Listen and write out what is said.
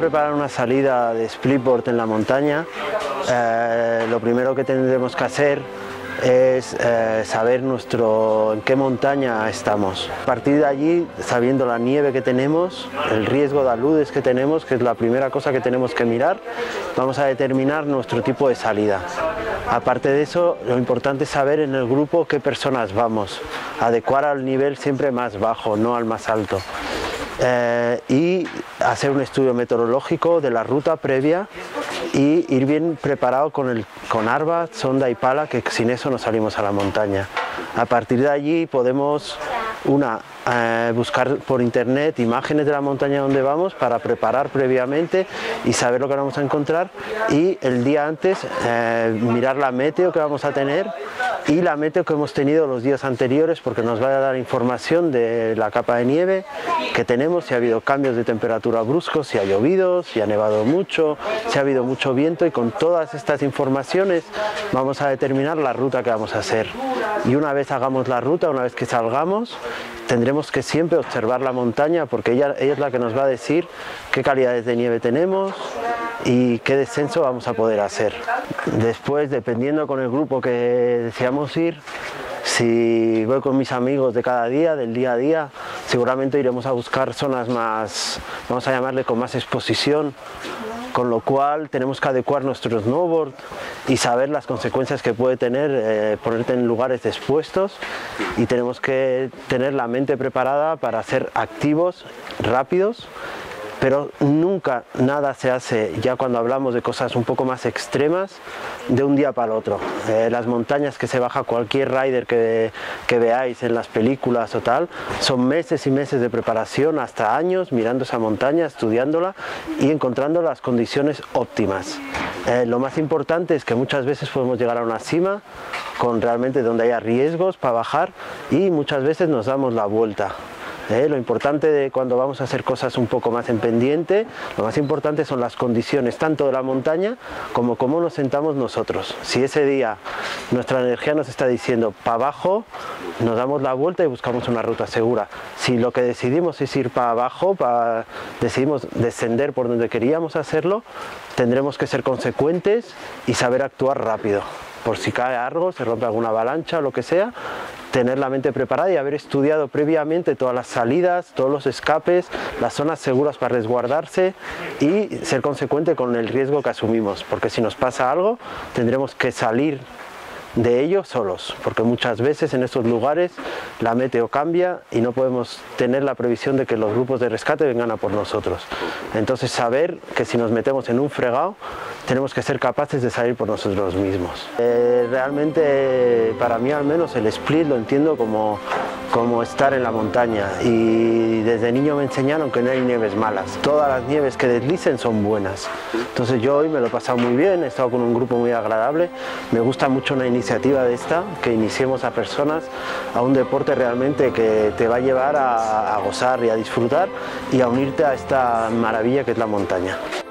preparar una salida de splitboard en la montaña, lo primero que tendremos que hacer es saber en qué montaña estamos. A partir de allí, sabiendo la nieve que tenemos, el riesgo de aludes que tenemos, que es la primera cosa que tenemos que mirar, vamos a determinar nuestro tipo de salida. Aparte de eso, lo importante es saber en el grupo qué personas vamos, adecuar al nivel siempre más bajo, no al más alto. Y hacer un estudio meteorológico de la ruta previa y ir bien preparado con arpa, sonda y pala, que sin eso no salimos a la montaña. A partir de allí podemos buscar por internet imágenes de la montaña donde vamos para preparar previamente y saber lo que vamos a encontrar, y el día antes mirar la meteo que vamos a tener y la meteo que hemos tenido los días anteriores, porque nos va a dar información de la capa de nieve que tenemos, si ha habido cambios de temperatura bruscos, si ha llovido, si ha nevado mucho, si ha habido mucho viento, y con todas estas informaciones vamos a determinar la ruta que vamos a hacer. Y una vez hagamos la ruta, una vez que salgamos, tendremos que siempre observar la montaña, porque ella es la que nos va a decir qué calidades de nieve tenemos y qué descenso vamos a poder hacer. Después, dependiendo con el grupo que deseamos ir, si voy con mis amigos de cada día, del día a día, seguramente iremos a buscar zonas más, vamos a llamarle, con más exposición, con lo cual tenemos que adecuar nuestro snowboard y saber las consecuencias que puede tener ponerte en lugares expuestos, y tenemos que tener la mente preparada para ser activos, rápidos, pero nunca nada se hace, ya cuando hablamos de cosas un poco más extremas, de un día para el otro. Las montañas que se baja cualquier rider que veáis en las películas o tal, son meses y meses de preparación, hasta años, mirando esa montaña, estudiándola y encontrando las condiciones óptimas. Lo más importante es que muchas veces podemos llegar a una cima con realmente donde haya riesgos para bajar, y muchas veces nos damos la vuelta. Lo importante de cuando vamos a hacer cosas un poco más en pendiente, lo más importante son las condiciones tanto de la montaña como cómo nos sentamos nosotros. Si ese día nuestra energía nos está diciendo para abajo, nos damos la vuelta y buscamos una ruta segura. Si lo que decidimos es ir para abajo, decidimos descender por donde queríamos hacerlo, tendremos que ser consecuentes y saber actuar rápido. Por si cae algo, se rompe alguna avalancha o lo que sea, tener la mente preparada y haber estudiado previamente todas las salidas, todos los escapes, las zonas seguras para resguardarse, y ser consecuente con el riesgo que asumimos, porque si nos pasa algo tendremos que salir de ello solos, porque muchas veces en estos lugares la meteo cambia y no podemos tener la previsión de que los grupos de rescate vengan a por nosotros. Entonces, saber que si nos metemos en un fregado tenemos que ser capaces de salir por nosotros mismos. Realmente, para mí al menos, el split lo entiendo como estar en la montaña, y desde niño me enseñaron que no hay nieves malas, todas las nieves que deslicen son buenas. Entonces yo hoy me lo he pasado muy bien, he estado con un grupo muy agradable, me gusta mucho una iniciativa de esta, que iniciemos a personas a un deporte realmente que te va a llevar a gozar y a disfrutar y a unirte a esta maravilla que es la montaña.